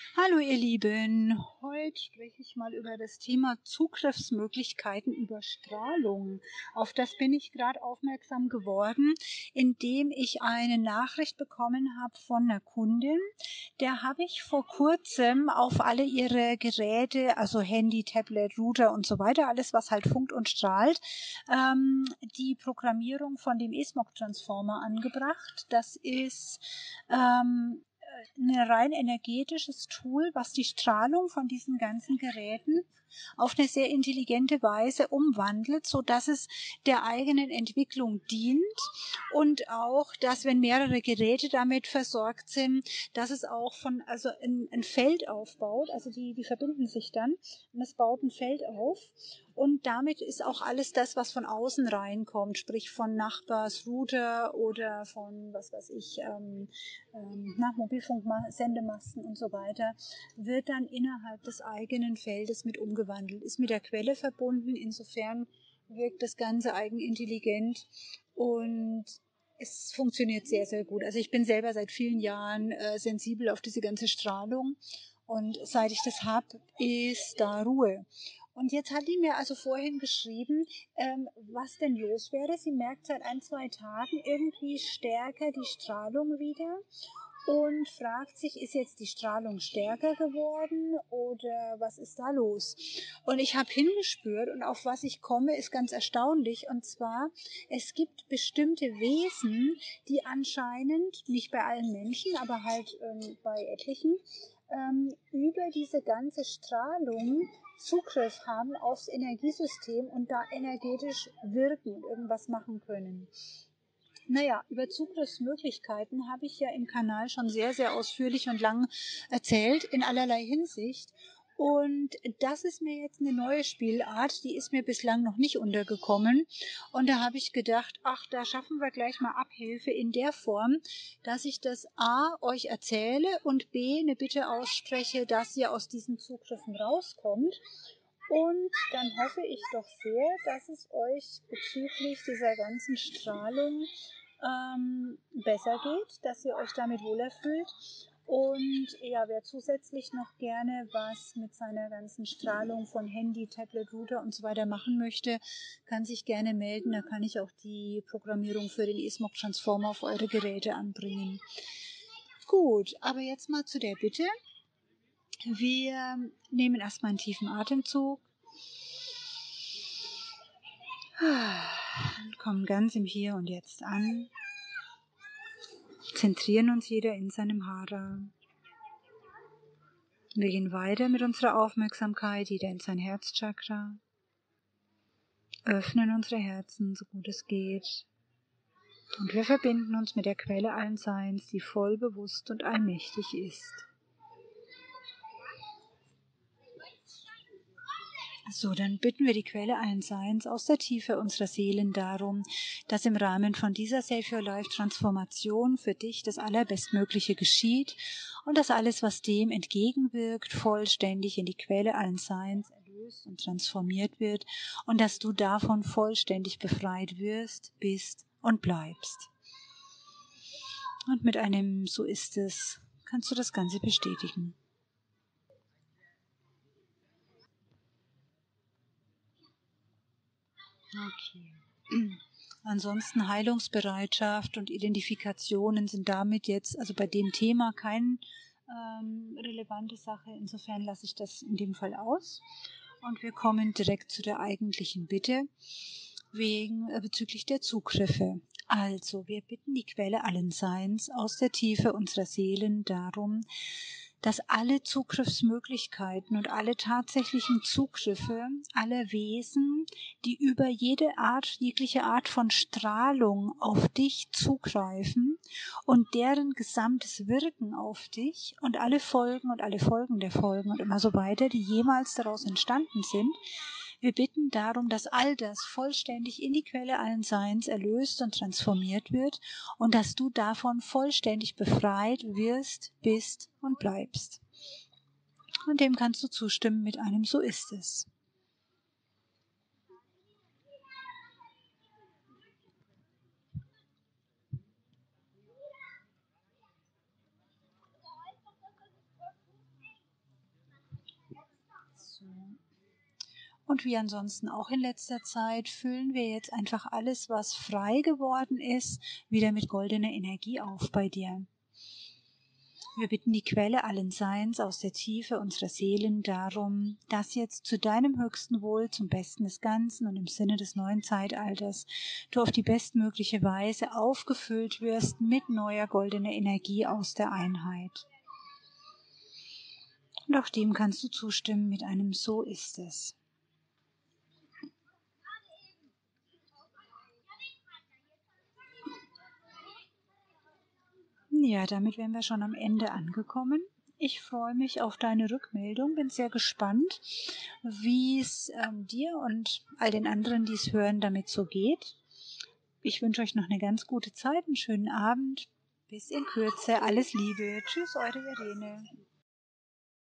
Hallo ihr Lieben, heute spreche ich mal über das Thema Zugriffsmöglichkeiten über Strahlung. Auf das bin ich gerade aufmerksam geworden, indem ich eine Nachricht bekommen habe von einer Kundin. Der habe ich vor kurzem auf alle ihre Geräte, also Handy, Tablet, Router und so weiter, alles was halt funkt und strahlt, die Programmierung von dem eSmog-Transformer angebracht. Das ist ein rein energetisches Tool, was die Strahlung von diesen ganzen Geräten auf eine sehr intelligente Weise umwandelt, so dass es der eigenen Entwicklung dient und auch, dass wenn mehrere Geräte damit versorgt sind, dass es auch also ein Feld aufbaut, also die verbinden sich dann und es baut ein Feld auf und damit ist auch alles das, was von außen reinkommt, sprich von Nachbarsrouter oder von, was weiß ich, Mobilfunksendemasten und so weiter, wird dann innerhalb des eigenen Feldes mit umgewandelt, ist mit der Quelle verbunden. Insofern wirkt das Ganze eigenintelligent und es funktioniert sehr, sehr gut. Also ich bin selber seit vielen Jahren sensibel auf diese ganze Strahlung und seit ich das habe, ist da Ruhe. Und jetzt hat die mir also vorhin geschrieben, was denn los wäre. Sie merkt seit 1, 2 Tagen irgendwie stärker die Strahlung wieder und fragt sich, ist jetzt die Strahlung stärker geworden oder was ist da los? Und ich habe hingespürt und auf was ich komme, ist ganz erstaunlich. Und zwar, es gibt bestimmte Wesen, die anscheinend, nicht bei allen Menschen, aber halt bei etlichen, über diese ganze Strahlung Zugriff haben aufs Energiesystem und da energetisch wirken und irgendwas machen können. Naja, über Zugriffsmöglichkeiten habe ich ja im Kanal schon sehr, sehr ausführlich und lang erzählt, in allerlei Hinsicht. Und das ist mir jetzt eine neue Spielart, die ist mir bislang noch nicht untergekommen. Und da habe ich gedacht, ach, da schaffen wir gleich mal Abhilfe in der Form, dass ich das A euch erzähle und B eine Bitte ausspreche, dass ihr aus diesen Zugriffen rauskommt. Und dann hoffe ich doch sehr, dass es euch bezüglich dieser ganzen Strahlung besser geht, dass ihr euch damit wohler fühlt. Und ja, wer zusätzlich noch gerne was mit seiner ganzen Strahlung von Handy, Tablet, Router und so weiter machen möchte, kann sich gerne melden. Da kann ich auch die Programmierung für den eSmog Transformer auf eure Geräte anbringen. Gut, aber jetzt mal zu der Bitte. Wir nehmen erstmal einen tiefen Atemzug. Kommen ganz im Hier und Jetzt an. Zentrieren uns jeder in seinem Hara. Wir gehen weiter mit unserer Aufmerksamkeit, jeder in sein Herzchakra. Öffnen unsere Herzen, so gut es geht. Und wir verbinden uns mit der Quelle allen Seins, die voll bewusst und allmächtig ist. So, dann bitten wir die Quelle allen Seins aus der Tiefe unserer Seelen darum, dass im Rahmen von dieser Save Your Life Transformation für dich das Allerbestmögliche geschieht und dass alles, was dem entgegenwirkt, vollständig in die Quelle allen Seins erlöst und transformiert wird und dass du davon vollständig befreit wirst, bist und bleibst. Und mit einem So ist es kannst du das Ganze bestätigen. Okay. Ansonsten Heilungsbereitschaft und Identifikationen sind damit jetzt, also bei dem Thema, keine relevante Sache. Insofern lasse ich das in dem Fall aus. Und wir kommen direkt zu der eigentlichen Bitte bezüglich der Zugriffe. Also, wir bitten die Quelle allen Seins aus der Tiefe unserer Seelen darum, dass alle Zugriffsmöglichkeiten und alle tatsächlichen Zugriffe aller Wesen, die über jegliche Art von Strahlung auf dich zugreifen und deren gesamtes Wirken auf dich und alle Folgen der Folgen und immer so weiter, die jemals daraus entstanden sind, wir bitten darum, dass all das vollständig in die Quelle allen Seins erlöst und transformiert wird und dass du davon vollständig befreit wirst, bist und bleibst. Und dem kannst du zustimmen mit einem So ist es. Und wie ansonsten auch in letzter Zeit füllen wir jetzt einfach alles, was frei geworden ist, wieder mit goldener Energie auf bei dir. Wir bitten die Quelle allen Seins aus der Tiefe unserer Seelen darum, dass jetzt zu deinem höchsten Wohl, zum Besten des Ganzen und im Sinne des neuen Zeitalters du auf die bestmögliche Weise aufgefüllt wirst mit neuer goldener Energie aus der Einheit. Und auch dem kannst du zustimmen mit einem So ist es. Ja, damit wären wir schon am Ende angekommen. Ich freue mich auf deine Rückmeldung, bin sehr gespannt, wie es dir und all den anderen, die es hören, damit so geht. Ich wünsche euch noch eine ganz gute Zeit, einen schönen Abend. Bis in Kürze. Alles Liebe. Tschüss, eure Irene.